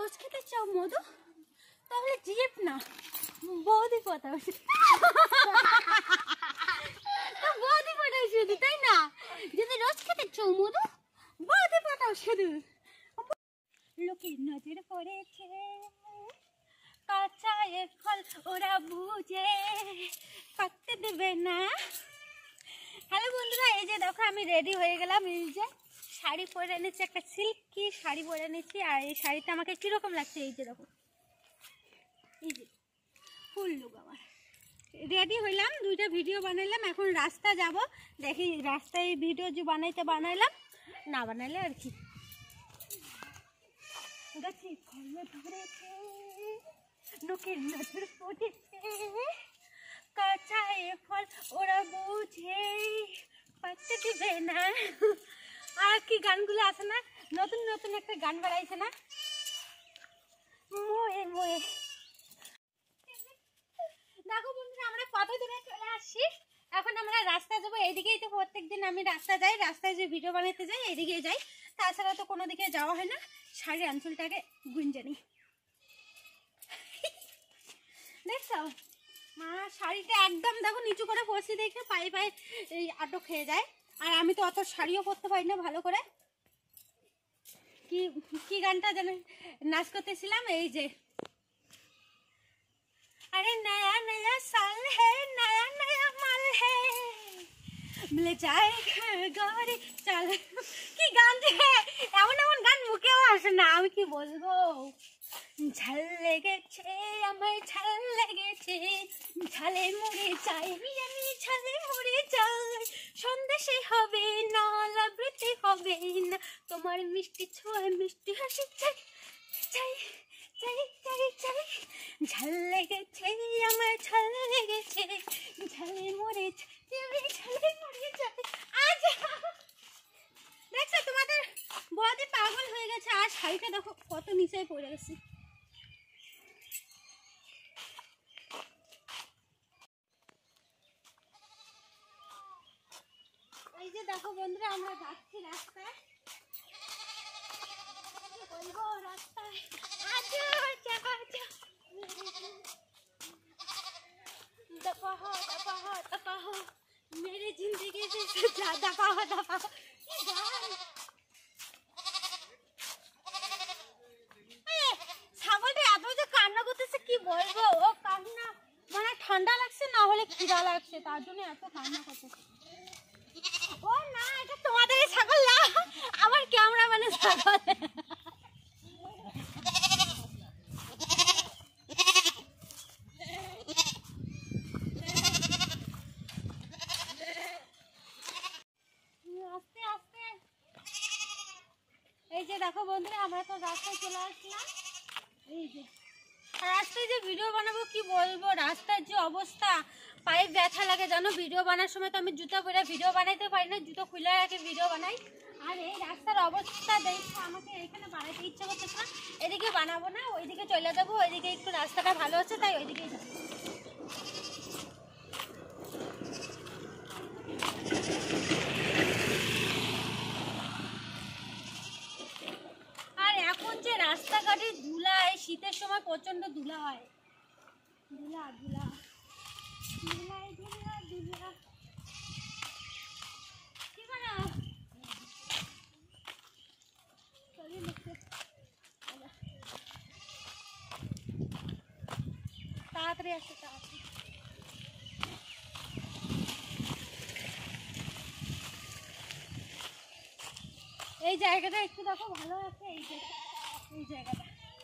রোজ খেতে চাও মধু তাহলে জিপ না বৌদি পাঠাও বৌদি পাঠাও শুধু তাই না যদি রোজ খেতে চাও মধু বৌদি পাঠাও শুধু লোকের নজর পড়েছে কাঁচা ফল ওরা বুঝে পাকতে দেবে না। হ্যালো বন্ধুরা, এই যে দেখো আমি রেডি হয়ে গেলাম। এই যে শাড়ি পরে এনেছি, একটা সিল্কি শাড়ি পরে এনেছি। আর এই শাড়িটা আমাকে কীরকম লাগছে এই যে দেখো, এই যে ফুল লুক আমার। রেডি হইলাম, দুইটা ভিডিও বানাইলাম, এখন রাস্তা যাব। দেখি রাস্তায় ভিডিও যে বানাইলাম না বানাইলে আর কি। গাছে ফল ধরেছে লোকের নজর পড়েছে কাঁচা ফল ওরা বুঝে পাকতে দিবে না। আর কি গানগুলো আছে না, নতুন নতুন একটা গান বানাইছে না, মোয়ে মোয়ে। দেখো বন্ধুরা, আমরা কত দূরে চলে আসছি। এখন আমরা রাস্তায় যাবো। এইদিকেই তো প্রত্যেকদিন আমি রাস্তা যাই, রাস্তায় যে ভিডিও বানাতে যাই এইদিকেই যাই, তাছাড়া তো কোনো দিকে যাওয়া হয় না। শাড়ির অঞ্চলটাকে গুঞ্জে নিই। দেখছো মা, শাড়িটা একদম দেখো নিচু করে পরছি দেখে পায়ে পায়ে এই আটক খেয়ে যায়। আর আমি তো অত শাড়িও পরতে পারি না ভালো করে। কি কি গানটা যেন নাচ করতেছিলাম, এই যে अरे नया नया साल है नया नया माल है मिले जाए गौरी चल। কি গান যে এমন এমন গান মুখেও আসে না, আমি কি বলবো। ঝাল লেগেছে আমায় ঝাল লেগেছে ঝালে মরে যাই আমি ঝালে মরে যাই সন্দেশে হবে না লাবৃতি হবে না তোমার মিষ্টি ছোঁয়া মিষ্টি হাসি চাই চাই চাই চাই চাই ঝাল লেগেছে আমার ঝাল লেগেছে ঝালে মরে যাই ঝালে মরে যাই। আজ দেখছো তোমাদের বড়দি পাগল হয়ে গেছে। আর শাড়িটা দেখো কত নিচে পড়ে গেছে। এই যে দেখো বন্ধুরা, আমরা যাচ্ছি রাস্তায়। বলবো রাস্তায় दफा हो दफा हो दफा हो मेरी जिंदगी से दफा हो दफा हो। ছাগলটা এত যে কান্না করতেছে কি বলবো। ও কান্না মানে ঠান্ডা লাগছে না হলে খিদা লাগছে, তার জন্য এত কান্না করতেছে। ও না, এটা তোমাদের ছাগল না, আমার ক্যামেরাম্যানের ছাগল। এই যে দেখো বন্ধুরা, আমরা তো রাস্তায় চলে আসলাম। এই যে রাস্তায় যে ভিডিও বানাবো কি বলবো, রাস্তার যে অবস্থা, পায়ে ব্যথা লাগে জানো। ভিডিও বানার সময় তো আমি জুতো পরে ভিডিও বানাইতে পারি না, জুতো খুলে রাখে ভিডিও বানাই। আর এই রাস্তার অবস্থা দেখে আমাকে এখানে বানাইতে ইচ্ছা করতেছে না। এদিকে বানাবো না, ওইদিকে চলে যাবো। ওইদিকে একটু রাস্তাটা ভালো আছে তাই ওইদিকেই যাবো। রাস্তাঘাটে ধুলা, এই শীতের সময় প্রচন্ড ধুলা হয়। ধুলা ধুলা ধুলা ধুলা ধুলা কি বানা তাড়াতাড়ি আসছে তাড়াতাড়ি। এই জায়গাটা একটু দেখো ভালো আছে। এই জায়গাটা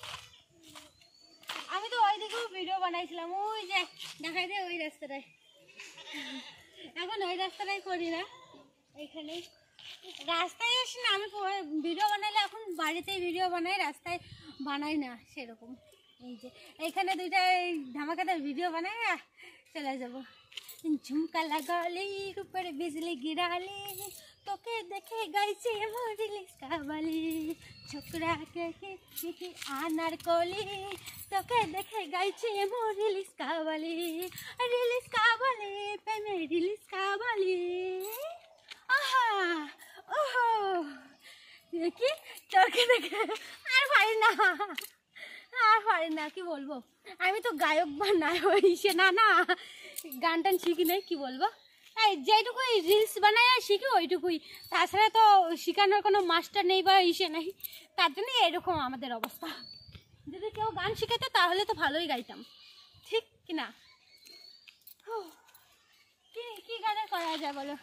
আমি তো ওই দিকেও ভিডিও বানাইছিলাম, ওই যে দেখাই দে ওই রাস্তাটায়। এখন ওই রাস্তাটাই করি না, এইখানে রাস্তায় আসি না। আমি ভিডিও বানাইলে এখন বাড়িতেই ভিডিও বানাই, রাস্তায় বানাই না সেরকম। এই যে এইখানে দুইটা ধামাকাদার ভিডিও বানাই, চলে যাবো। ঝুমকা লাগালি ऊपर बिजली गिराली তোকে দেখে গাইছে মরিলিস কাবালি ছোকরা কে কি আনার কলি তোকে দেখে গাইছে মরিলিস কাবালি প্রেমে রিলিস কাবালি। আহা ওহো কি তোকে দেখে আর পারি না। আর পারি না, কি বলবো, আমি তো গায়ক বা নায়ক ইসে না না, গান টান শিখি নাই, কি বলবো, যেটুকুই রিলস বানাই আর শিখি ওইটুকুই, তাছাড়া তো শেখানোর কোনো মাস্টার নেই বা ইসে নেই, তার জন্য এরকম আমাদের অবস্থা। যদি কেউ গান শিখাতো তাহলে তো ভালোই গাইতাম, ঠিক কিনা? কি গানে করা যায় বলো?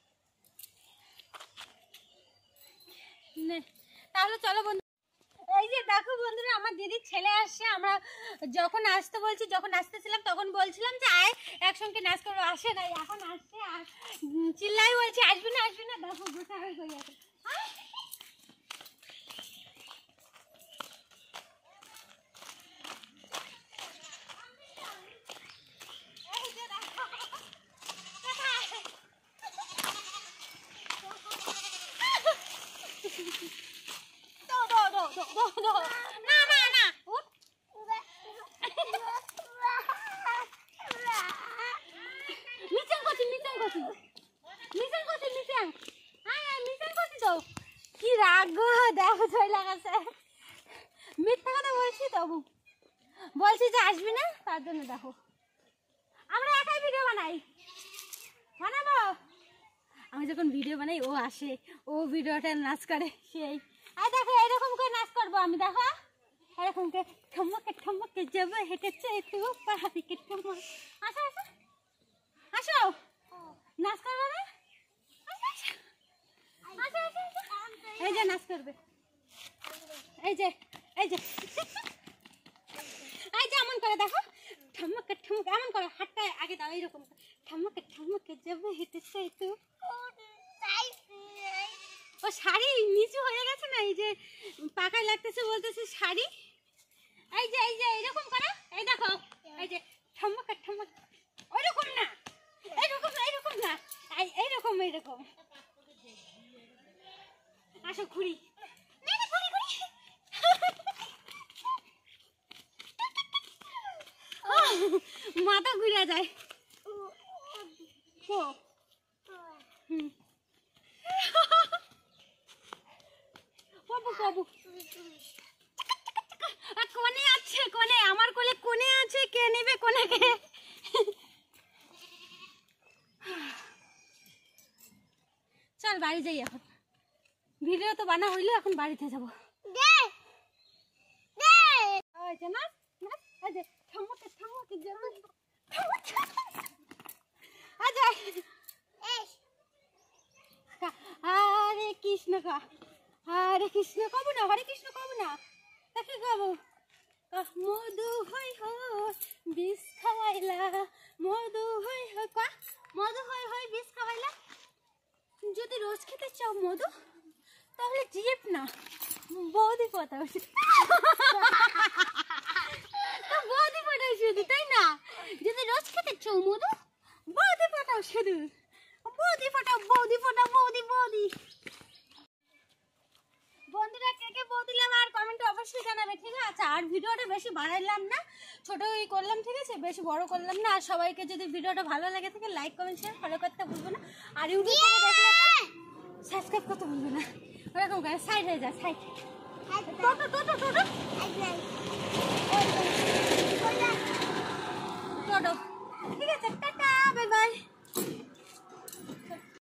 তাহলে চলো বন্ধু, এই যে দেখো বন্ধুরা, আমার দিদির ছেলে আসছে। আমরা যখন আসতে বলছি, যখন আসতেছিলাম তখন বলছিলাম যে আয় একসঙ্গে নাচ করবো, আসে নাই, এখন আসছে আর চিল্লাই বলছি আসবি না আসবি না, দেখো গোসা হয়ে গেছে। না না না, মিশন করছি তো, কি রাগ গো, দেখো ছয় লাগাছে, মিথ্যা কথা বলছি, তবু বলছি যে আসবি না, তার জন্য দেখো আমরা একাই ভিডিও বানাবো। আমি যখন ভিডিও বানাই ও আসে, ও ভিডিওটা নাচ করে, সেই আর দেখো এরকম করে নাচ করবো আমি, দেখো এরকম করে ঠমকে যাবো, হেঁটেছে একটু পাহাড়ি ঠমক। আসো আসো আসো, নাচ করবে না? এই যে নাচ করবে, এই যে এমন করে দেখো, ঠমকে এমন করে, হাতটা আগে দাও, এইরকম ঠমকে যাবো, হেঁটেছে একটু। ও শাড়ি নিচু হয়ে গেছে না, এই যে পাকায় লাগতেছে বলতেছে শাড়ি। এই যে এইরকম করো, এই দেখো, এই যে ঠমক ওইরকম না, এইরকম না, এইরকম। আসো ঘুরি, মাথা ঘুরে যায়। কোনে আছে, কোনে আমার কোলে কোনে আছে, কে নেবে কোনেকে? চল বাড়ি যাই, এখন ভিডিও তো বানা হইলো, এখন বাড়িতে যাবো। হরে কৃষ্ণ কব না, হরে কৃষ্ণ কব না, তাকে কব মধু হই বিষ খাওয়াইলা, মধু হই বিষ খাওয়াইলা। যদি রোজ খেতে চাও মধু, তাহলে জিপ না, বৌদি পটাও শুধু, তাই না? যদি রোজ খেতে চাও মধু, বৌদি পটাও শুধু, বৌদি বন্ধুরা, কে বৌদি লাগবে আর কমেন্টে অবশ্যই জানাবে, ঠিক আছে? আর ভিডিওটা বেশি বাড়াইলাম না, ছোটই করলাম, ঠিক আছে? বেশি বড় করলাম না। আর সবাইকে যদি ভিডিওটা ভালো লাগে থাকে, লাইক কমেন্ট শেয়ার ফলো করতে ভুলবে না। আর ইউটিউব থেকে দেখলে তো সাবস্ক্রাইব করতে ভুলবে না। ওরকম করে সাইড হয়ে যা, সাইড। টোটো